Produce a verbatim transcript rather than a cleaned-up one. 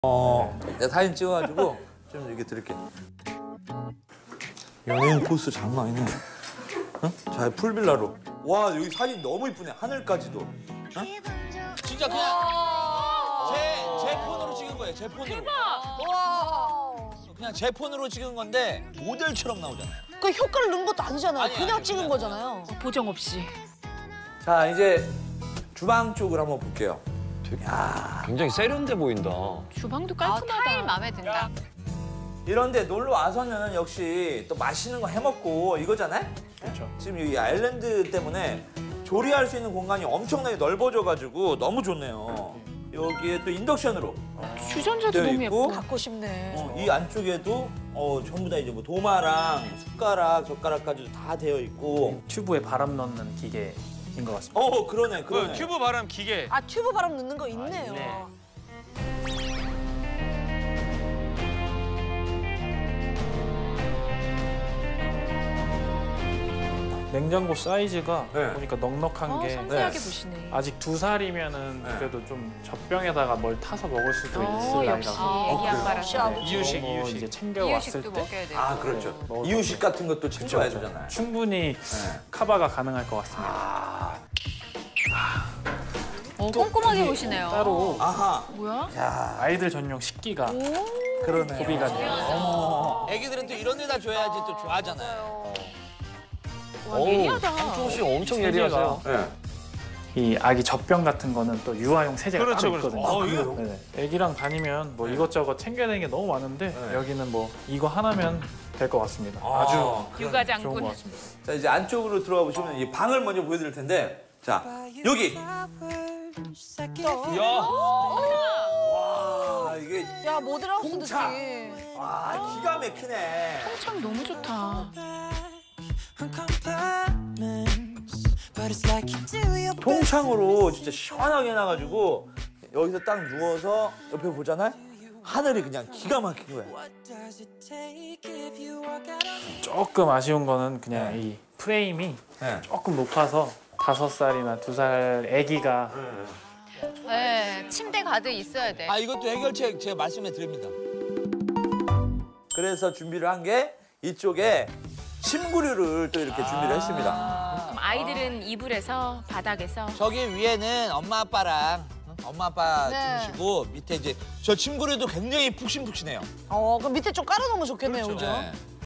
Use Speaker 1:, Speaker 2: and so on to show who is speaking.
Speaker 1: 어, 내가 사진 찍어가지고 좀 이렇게 드릴게. 연예인 포스 장난 아니네. 응? 자, 풀빌라로. 와, 여기 사진 너무 이쁘네. 하늘까지도. 응?
Speaker 2: 진짜 그냥 제, 제 폰으로 찍은 거예요. 제 폰으로.
Speaker 3: 대박!
Speaker 2: 와. 그냥 제 폰으로 찍은 건데 모델처럼 나오잖아요.
Speaker 4: 그 효과를 넣은 것도 아니잖아요.
Speaker 2: 아니,
Speaker 4: 그냥
Speaker 2: 아니,
Speaker 4: 찍은
Speaker 2: 그냥.
Speaker 4: 거잖아요.
Speaker 3: 보정 없이.
Speaker 1: 자, 이제 주방 쪽을 한번 볼게요.
Speaker 5: 굉장히 세련돼 보인다.
Speaker 3: 주방도
Speaker 6: 아,
Speaker 3: 깔끔하다.
Speaker 6: 타일 마음에 든다.
Speaker 1: 이런데 놀러 와서는 역시 또 맛있는 거 해먹고 이거잖아요?
Speaker 7: 그렇죠.
Speaker 1: 지금 이 아일랜드 때문에 조리할 수 있는 공간이 엄청나게 넓어져가지고 너무 좋네요. 여기에 또 인덕션으로
Speaker 3: 주전자도
Speaker 1: 되어
Speaker 3: 너무
Speaker 1: 있고,
Speaker 3: 예뻐.
Speaker 4: 갖고 싶네.
Speaker 1: 어, 이 안쪽에도 어, 전부 다 이제 뭐 도마랑 숟가락, 젓가락까지도 다 되어 있고.
Speaker 7: 튜브에 바람 넣는 기계인 것 같습니다.
Speaker 1: 어, 그러네, 그러네.
Speaker 5: 그 튜브 바람 기계.
Speaker 4: 아 튜브 바람 넣는 거 있네요.
Speaker 7: 있네. 냉장고 사이즈가
Speaker 1: 네.
Speaker 7: 보니까 넉넉한
Speaker 3: 어,
Speaker 7: 게
Speaker 3: 섬세하게
Speaker 1: 네.
Speaker 3: 보시네.
Speaker 7: 아직 두 살이면은
Speaker 1: 네.
Speaker 7: 그래도 좀 젖병에다가 뭘 타서 먹을 수도
Speaker 3: 어,
Speaker 7: 있을
Speaker 3: 역시
Speaker 7: 나이라서
Speaker 3: 애기
Speaker 4: 그래요?
Speaker 3: 양바라서.
Speaker 4: 네.
Speaker 5: 이유식,
Speaker 7: 뭐
Speaker 5: 이유식.
Speaker 7: 이제 챙겨 왔을
Speaker 6: 이유식도
Speaker 7: 때
Speaker 6: 먹여야 되고.
Speaker 1: 아, 그렇죠.
Speaker 7: 네, 먹을
Speaker 1: 이유식
Speaker 7: 때.
Speaker 1: 같은 것도 챙겨야 되잖아요.
Speaker 7: 충분히
Speaker 1: 네.
Speaker 7: 커버가 가능할 것 같습니다.
Speaker 1: 아,
Speaker 6: 어, 꼼꼼하게
Speaker 7: 이게
Speaker 6: 보시네요.
Speaker 7: 따로
Speaker 1: 아하.
Speaker 3: 뭐야?
Speaker 1: 야,
Speaker 7: 아이들 전용 식기가
Speaker 1: 그러네.
Speaker 7: 소비가 돼요.
Speaker 1: 어머.
Speaker 2: 애기들은 또 이런 데다 줘야지 또 좋아하잖아요.
Speaker 3: 와, 예리하다.
Speaker 5: 한종 씨 엄청
Speaker 7: 세제가
Speaker 5: 예리하세요.
Speaker 1: 네.
Speaker 7: 이 아기 젖병 같은 거는 또 유아용 세제가
Speaker 5: 그렇죠,
Speaker 7: 따로
Speaker 5: 그렇죠.
Speaker 7: 있거든요.
Speaker 5: 아, 그래요?
Speaker 7: 네네. 애기랑 다니면 뭐 이것저것 챙겨야 되는 게 너무 많은데
Speaker 1: 네.
Speaker 7: 여기는 뭐 이거 하나면 될 것 같습니다.
Speaker 1: 아,
Speaker 7: 아주
Speaker 3: 육아
Speaker 7: 좋은 것
Speaker 3: 장군.
Speaker 7: 같습니다.
Speaker 1: 자, 이제 안쪽으로 들어가 보시면 이 방을 먼저 보여드릴 텐데, 자, 여기.
Speaker 2: 야,
Speaker 1: 와, 이게
Speaker 4: 야 모델하우스
Speaker 1: 공차.
Speaker 4: 느낌.
Speaker 1: 와, 기가 막히네.
Speaker 3: 참 너무 좋다.
Speaker 1: 통창으로 진짜 시원하게 해놔가지고 여기서 딱 누워서 옆에 보잖아요? 하늘이 그냥 기가 막힌 거야.
Speaker 7: 조금 아쉬운 거는 그냥
Speaker 1: 네.
Speaker 7: 이 프레임이
Speaker 1: 네.
Speaker 7: 조금 높아서 다섯 살이나 두 살 아기가
Speaker 6: 네, 침대 가득 있어야 돼.
Speaker 2: 아 이것도 해결책 제가 말씀해 드립니다.
Speaker 1: 그래서 준비를 한 게 이쪽에 침구류를 또 이렇게 준비를 했습니다.
Speaker 3: 그럼 아이들은 이불에서 바닥에서.
Speaker 2: 저기 위에는 엄마 아빠랑 응? 엄마 아빠
Speaker 4: 네.
Speaker 2: 주무시고 밑에 이제 저 침구류도 굉장히 푹신푹신해요.
Speaker 4: 어 그럼 밑에 좀 깔아놓으면 좋겠네요, 그죠?
Speaker 2: 네.